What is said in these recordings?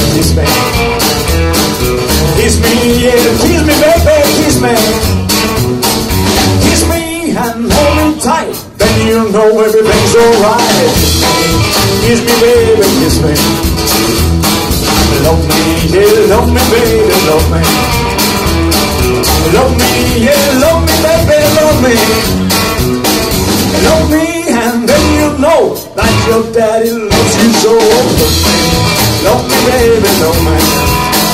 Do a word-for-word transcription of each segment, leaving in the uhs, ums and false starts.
kiss me. Kiss me, yeah, kiss me, baby, kiss me. Kiss me and hold me tight, then you know everything's alright. Kiss me, baby, kiss me. Love me, yeah, love me, baby, love me. Love me, yeah, love me, baby, love me. Love me, and then you know that your daddy loves you so. Love me, baby, love me.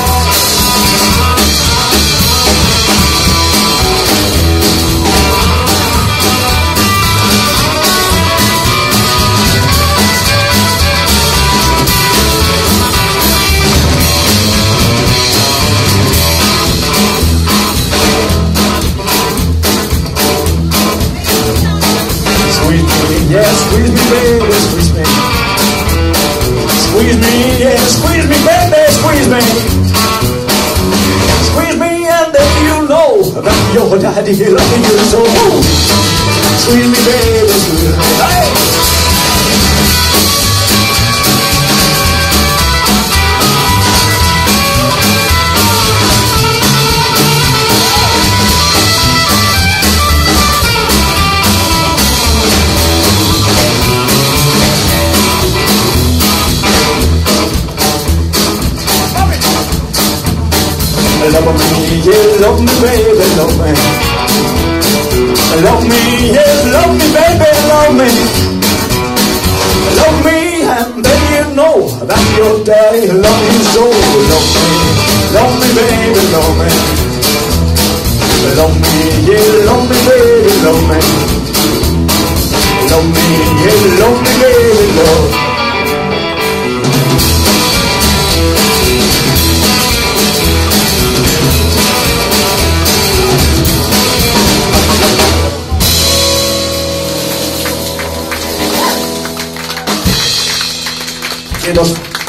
Yeah, squeeze me, baby, squeeze me. Squeeze me, yeah, squeeze me, baby, squeeze me. Squeeze me, and then you know that your daddy loves you so. Squeeze me, baby, squeeze me. Hey! Love me, yeah, love me, baby, love me. Love me, yeah, love me, baby, love me. Love me, and then you know that your daddy loves you so. Love me, love me, baby, love me. Love me, yeah, love me, baby, love me. Love me, yeah, love me, baby, love. Dos.